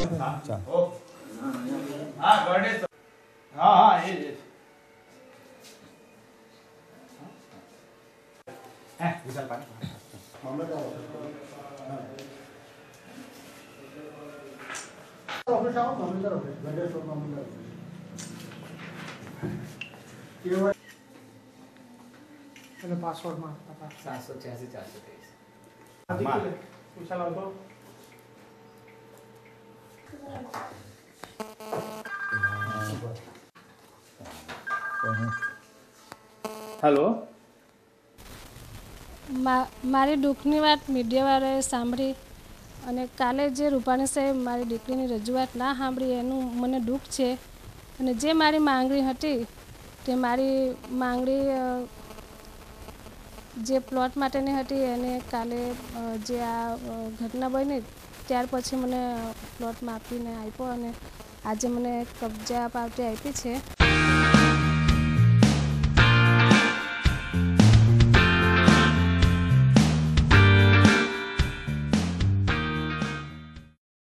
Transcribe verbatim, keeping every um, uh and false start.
હા ગણેશ હા હા એ જ હે વિશાલ પાણી મામલતદાર ઓફિસ આવો મામલતદાર ઓફિસ ગણેશ મામલતદાર કેવા અને પાસવર્ડ માં સાતસો છ્યાસી ચારસો ત્રેવીસ વિશાલ આવતો હેલો મારી દુઃખની વાત મીડિયાવાળાએ સાંભળી અને કાલે જે રૂપાણી સાહેબ મારી દીકરીની રજૂઆત ના સાંભળી એનું મને દુઃખ છે અને જે મારી માંગણી હતી તે મારી માંગણી જે પ્લોટ માટેની હતી એને કાલે જે આ ઘટના બની ત્યાર પછી મને પ્લોટ માપીને આપ્યો અને આજે મને કબજા પાવતી આપી છે।